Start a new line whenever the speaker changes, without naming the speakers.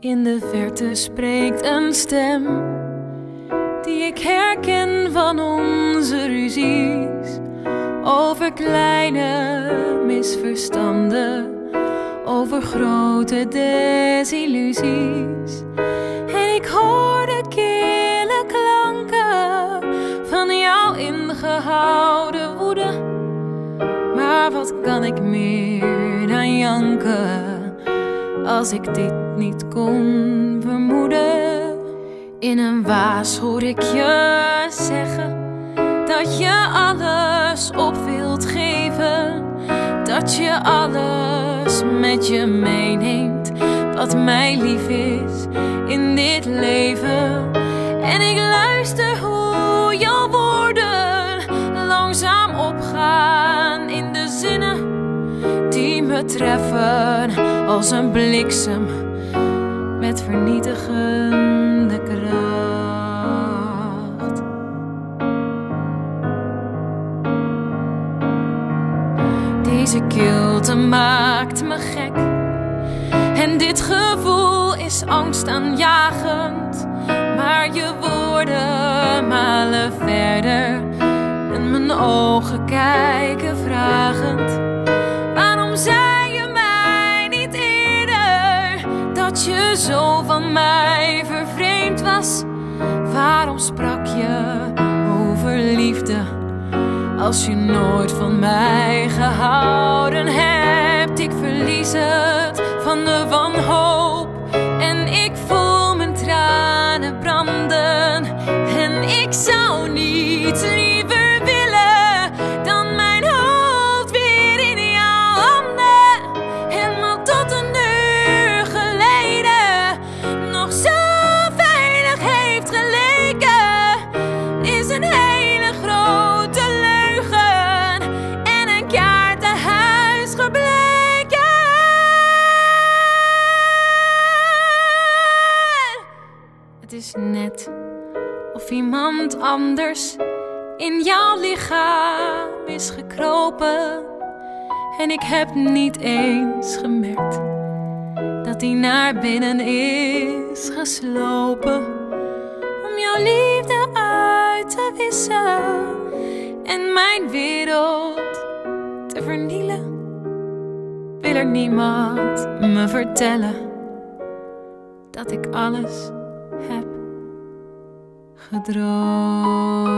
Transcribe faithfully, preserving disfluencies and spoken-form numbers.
In de verte spreekt een stem die ik herken van onze ruzies, over kleine misverstanden, over grote desillusies. En ik hoor de kille klanken van jouw ingehouden woede. Maar wat kan ik meer dan janken als ik dit niet kon vermoeden? In een waas hoor ik je zeggen dat je alles op wilt geven, dat je alles met je meeneemt wat mij lief is in dit leven. En ik luister hoe jouw woorden langzaam opgaan in de zinnen die me treffen als een bliksem met vernietigende kracht. Deze kilte maakt me gek en dit gevoel is angstaanjagend. Maar je woorden malen verder en mijn ogen kijken vragend. Waarom zei je mij niet eerder dat je zo van mij vervreemd was? Waarom sprak je over liefde als je nooit van mij gehouden hebt? Ik verlies het van de wanhoop en ik voel mijn tranen branden. En ik zou niets liever willen dan mijn hoofd weer in jouw handen. En al tot een uur geleden nog zo veilig heeft geleken, is een hele grote leugen en een kaartenhuis gebleken. Het is net of iemand anders in jouw lichaam is gekropen. En ik heb niet eens gemerkt dat die naar binnen is geslopen, om jouw liefde uit te wissen en mijn wereld te vernielen. Wil er niemand me vertellen dat ik alles heb gedroomd?